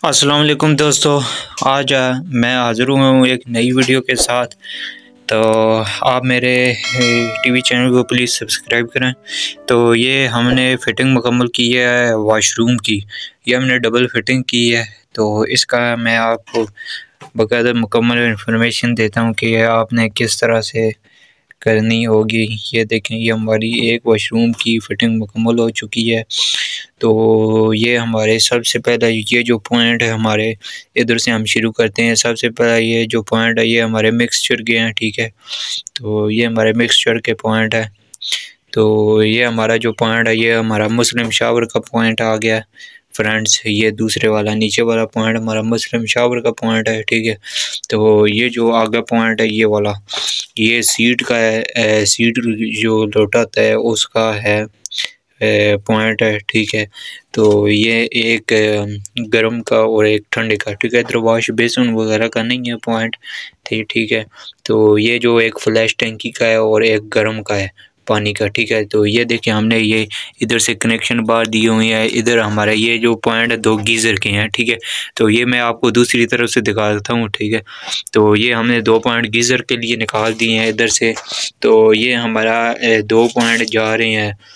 अस्सलाम वालेकुम दोस्तों। आज मैं हाज़िर हुआ हूँ एक नई वीडियो के साथ। तो आप मेरे टीवी चैनल को प्लीज़ सब्सक्राइब करें। तो ये हमने फ़िटिंग मुकम्मल की है वाशरूम की। ये हमने डबल फ़िटिंग की है। तो इसका मैं आपको बाकायदा मुकम्मल इन्फॉर्मेशन देता हूँ कि आपने किस तरह से करनी होगी। ये देखें, ये हमारी एक वाशरूम की फ़िटिंग मुकम्मल हो चुकी है। तो ये हमारे सबसे पहला ये जो पॉइंट है, हमारे इधर से हम शुरू करते हैं। सबसे पहला ये जो पॉइंट है, ये हमारे मिक्सचर के हैं, ठीक है। तो ये हमारे मिक्सचर के पॉइंट है। तो ये हमारा जो पॉइंट है, ये हमारा मुस्लिम शावर का पॉइंट आ गया फ्रेंड्स। ये दूसरे वाला नीचे वाला पॉइंट हमारा मुस्लिम शावर का पॉइंट है, ठीक है। तो ये जो आगे पॉइंट है, ये वाला ये सीट का है। सीट जो लौटाता है उसका है पॉइंट है, ठीक है। तो ये एक गर्म का और एक ठंडे का, ठीक है। इधर वॉश बेसिन वगैरह का नहीं है पॉइंट, ठीक है। तो ये जो एक फ्लैश टैंकी का है और एक गर्म का है पानी का, ठीक है। तो ये देखिए, हमने ये इधर से कनेक्शन बार दिए हुए हैं। इधर हमारा ये जो पॉइंट है दो गीज़र के हैं, ठीक है। तो ये मैं आपको दूसरी तरफ से दिखा देता हूँ, ठीक है। तो ये हमने दो पॉइंट गीज़र के लिए निकाल दिए हैं इधर से। तो ये हमारा दो पॉइंट जा रहे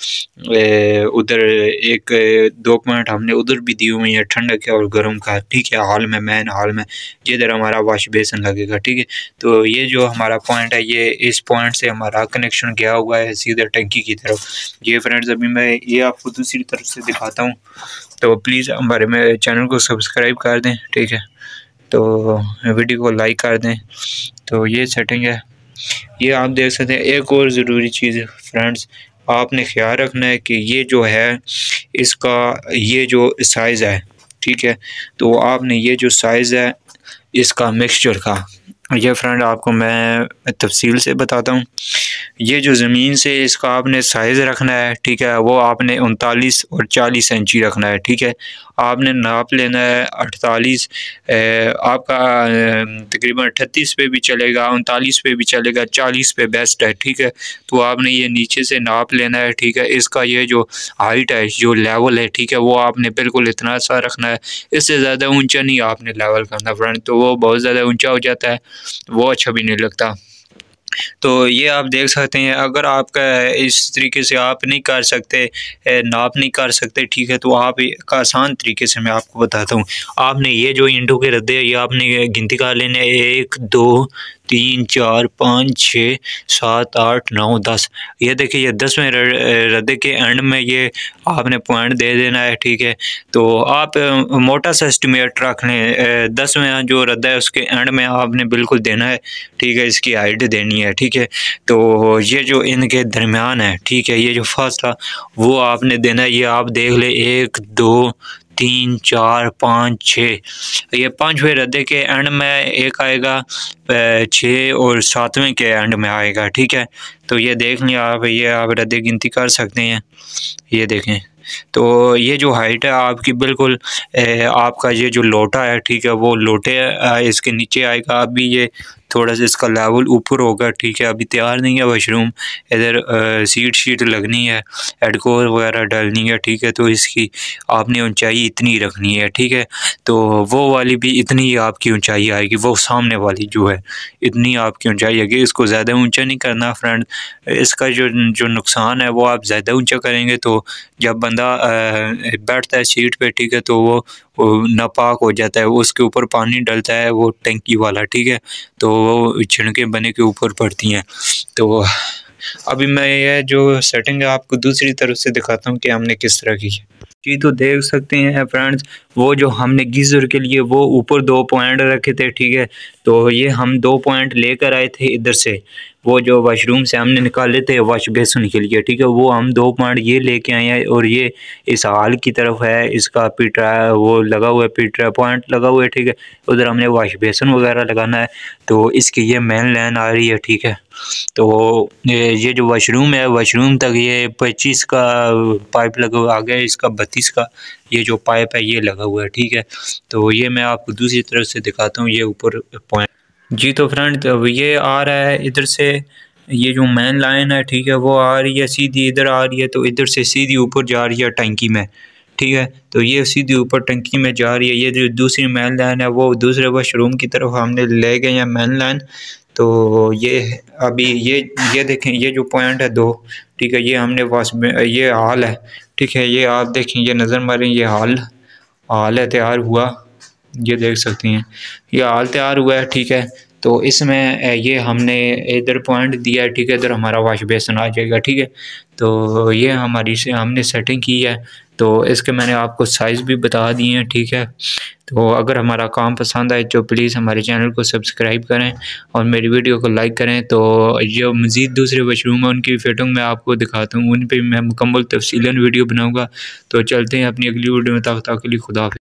हैं उधर। एक दो पॉइंट हमने उधर भी दिए हुए हैं, ठंडा का और गर्म का, ठीक है। हॉल में, मेन हॉल में जिधर हमारा वॉश बेसिन लगेगा, ठीक है। तो ये जो हमारा पॉइंट है, ये इस पॉइंट से हमारा कनेक्शन गया हुआ है सीधे टंकी की तरफ। ये फ्रेंड्स, अभी मैं ये आपको दूसरी तरफ से दिखाता हूँ। तो प्लीज़ हमारे मेरे चैनल को सब्सक्राइब कर दें, ठीक है। तो वीडियो को लाइक कर दें। तो ये सेटिंग है, ये आप देख सकते हैं। एक और ज़रूरी चीज़ फ्रेंड्स, आपने ख्याल रखना है कि ये जो है इसका ये जो साइज़ है, ठीक है। तो आपने ये जो साइज़ है इसका मिक्सचर का, ये फ्रेंड आपको मैं तफसील से बताता हूँ। ये जो ज़मीन से इसका आपने साइज़ रखना है, ठीक है। वो आपने 39 और 40 इंची रखना है, ठीक है। आपने नाप लेना है 48, आपका तकरीबन 38 पे भी चलेगा, 39 पे भी चलेगा, 40 पे बेस्ट है, ठीक है। तो आपने ये नीचे से नाप लेना है, ठीक है। इसका ये जो हाइट है, जो लेवल है, ठीक है, वो आपने बिल्कुल इतना सा रखना है। इससे ज़्यादा ऊंचा नहीं आपने लेवल करना फ्रेंड, तो वो बहुत ज़्यादा ऊंचा हो जाता है, वो अच्छा भी नहीं लगता। तो ये आप देख सकते हैं। अगर आपका इस तरीके से आप नहीं कर सकते, नाप नहीं कर सकते, ठीक है, तो आप एक आसान तरीके से मैं आपको बताता हूँ। आपने ये जो इंटू के रद्दे, ये आपने गिनती कर लेने, 1 2 3 4 5 6 7 8 9 10। ये देखिए, ये 10वें रद्दे के एंड में ये आपने पॉइंट दे देना है, ठीक है। तो आप मोटा सा एस्टिमेट रख लें, 10वें जो रद्दा है उसके एंड में आपने बिल्कुल देना है, ठीक है। इसकी हाइट देनी है, ठीक है। तो ये जो इनके दरमियान है, ठीक है, ये जो फासला वो आपने देना है। ये आप देख ले, 1 2 3 4 5 6, ये 5वें रद्दे के एंड में एक आएगा, 6 और 7वें के एंड में आएगा, ठीक है। तो ये देख लें आप, ये आप रद्दे गिनती कर सकते हैं, ये देखें। तो ये जो हाइट है आपकी बिल्कुल आपका ये जो लोटा है, ठीक है, वो लोटे इसके नीचे आएगा। अभी ये थोड़ा सा इसका लेवल ऊपर होगा, ठीक है। अभी तैयार नहीं है वाशरूम, इधर सीट शीट लगनी है, हेडकोर वगैरह डालनी है, ठीक है। तो इसकी आपने ऊंचाई इतनी रखनी है, ठीक है। तो वो वाली भी इतनी ही आपकी ऊंचाई आएगी, वो सामने वाली जो है इतनी आपकी ऊंचाई आएगी। इसको ज़्यादा ऊंचा नहीं करना फ्रेंड। इसका जो नुकसान है, वो आप ज़्यादा ऊंचा करेंगे तो जब बंदा बैठता है सीट पे, ठीक है, तो वो नापाक हो जाता है, वो उसके ऊपर पानी डलता है, वो टंकी वाला, ठीक है। तो वो छिड़के बने के ऊपर पड़ती हैं। तो अभी मैं ये जो सेटिंग है आपको दूसरी तरफ से दिखाता हूँ कि हमने किस तरह की है जी। तो देख सकते हैं फ्रेंड्स, वो जो हमने गीज़र के लिए वो ऊपर 2 पॉइंट रखे थे, ठीक है। तो ये हम 2 पॉइंट लेकर आए थे इधर से, वो जो वाशरूम से हमने निकाले थे वॉश बेसिन के लिए, ठीक है। वो हम 2 पॉइंट ये लेके आए हैं, और ये इस हाल की तरफ है, इसका पीटरा वो लगा हुआ है, पीटरा पॉइंट लगा हुआ है, ठीक है। उधर हमने वॉश बेसिन वगैरह लगाना है। तो इसकी ये मेन लाइन आ रही है, ठीक है। तो ये जो वाशरूम है, वाशरूम तक ये 25 का पाइप लगा हुआ, आगे इसका 32 का ये जो पाइप है ये लगा हुआ है, ठीक है। तो ये मैं आपको दूसरी तरफ से दिखाता हूँ, ये ऊपर पॉइंट जी। तो फ्रेंड, अब ये आ रहा है इधर से, ये जो मेन लाइन है, ठीक है, वो आ रही है सीधी इधर आ रही है। तो इधर से सीधी ऊपर जा रही है टंकी में, ठीक है। तो ये सीधी ऊपर टंकी में जा रही है। ये जो दूसरी मेन लाइन है वो दूसरे वॉशरूम की तरफ हमने ले गए हैं मेन लाइन। तो ये अभी ये देखें, ये जो पॉइंट है 2, ठीक है, ये हमने वॉश में, ये हॉल है, ठीक है, ये आप देखें, ये नज़र मारें, ये हॉल है तैयार हुआ, ये देख सकती हैं, ये हाल तैयार हुआ है, ठीक है। तो इसमें ये हमने इधर पॉइंट दिया है, ठीक है, इधर हमारा वॉश बेसिन आ जाएगा, ठीक है। तो ये हमारी से हमने सेटिंग की है। तो इसके मैंने आपको साइज़ भी बता दिए हैं, ठीक है। तो अगर हमारा काम पसंद आए तो प्लीज़ हमारे चैनल को सब्सक्राइब करें और मेरी वीडियो को लाइक करें। तो जो मज़ीद दूसरे वॉशरूम है उनकी फिटिंग मैं आपको दिखाता हूँ, उन पर मैं मुकम्मल तफसीलन वीडियो बनाऊँगा। तो चलते हैं अपनी अगली वीडियो में, तब तक के लिए खुदा हाफ़िज़।